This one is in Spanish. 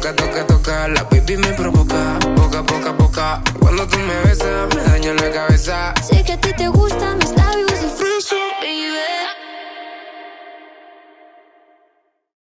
toca, toca, toca. La baby me provoca, poca, poca, poca. Cuando tú me besas, me daño la cabeza. Sé que a ti te gustan mis labios de fresa.